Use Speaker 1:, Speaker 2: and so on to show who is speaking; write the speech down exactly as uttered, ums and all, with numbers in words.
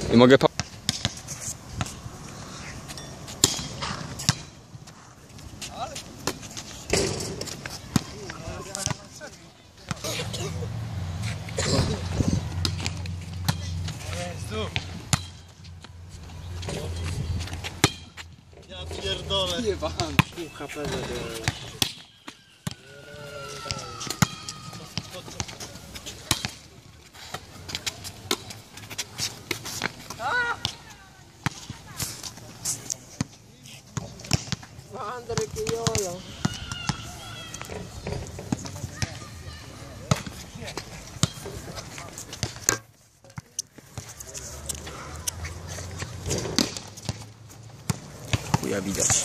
Speaker 1: I mogę pa...
Speaker 2: Ja pierdolę.
Speaker 3: Jebany, pół H P zabiorę. Madre que yola.
Speaker 1: Chuja widać.